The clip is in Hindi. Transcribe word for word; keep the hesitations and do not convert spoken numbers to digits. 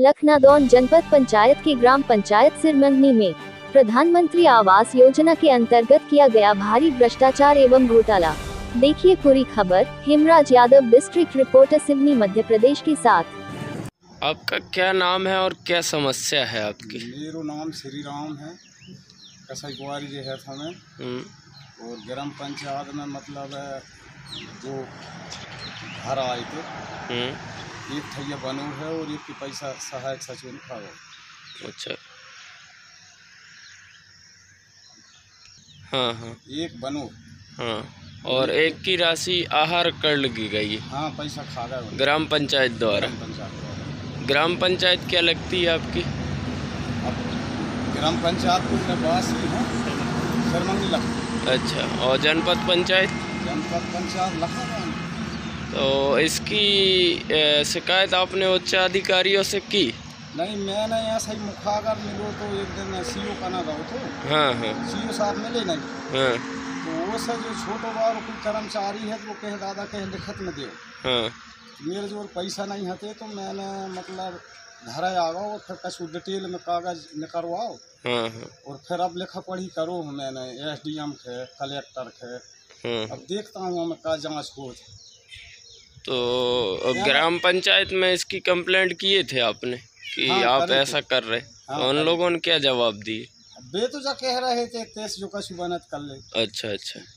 लखनादौन जनपद पंचायत की ग्राम पंचायत सिरमंगनी में प्रधानमंत्री आवास योजना के अंतर्गत किया गया भारी भ्रष्टाचार एवं घोटाला। देखिए पूरी खबर। हेमराज यादव, डिस्ट्रिक्ट रिपोर्टर, सिवनी, मध्य प्रदेश के साथ। आपका क्या नाम है और क्या समस्या है आपकी? मेरा नाम श्री राम है, कसई कुआरी जो है हमें और ग्राम पंचायत में मतलब जो घर आए थे, एक थैया बनू है और एक के पैसा सहायक सचिव खाओ। अच्छा, हाँ हाँ, एक बनू हाँ, और एक की राशि आहार कर लगी गई। हाँ, पैसा खा गया ग्राम पंचायत द्वारा। ग्राम पंचायत क्या लगती है आपकी? अब ग्राम पंचायत को पास ही है सिरमंगनी लगती। अच्छा, और जनपद पंचायत? जनपद पंचायत लखनऊ। तो इसकी शिकायत आपने उच्च अधिकारियों से की? नहीं, मैंने ऐसा ही मुखागर मिलो तो एक दिन सीओ का ना गो तो हाँ हाँ, सीओ साहब मिले नहीं। हाँ, तो वो से जो छोटो बार कोई कर्मचारी है तो वो कहे दादा कहे लिखत में दो। हाँ, मेरे जो पैसा नहीं हते तो मैंने मतलब घर आ गओ और फिर कुछ डिटेल में कागज निकलवाओ। हाँ हाँ, और फिर अब लिखा पढ़ी करो। मैंने एस डी एम के, कलेक्टर के, हाँ। अब देखता हूँ हमें का जाँच हो। तो ग्राम पंचायत में इसकी कंप्लेंट किए थे आपने कि हाँ, आप ऐसा कर रहे? हाँ, उन लोगों ने क्या जवाब दिए? बे तो जा कह रहे थे तेस जो कछु बनत कर ले। अच्छा अच्छा।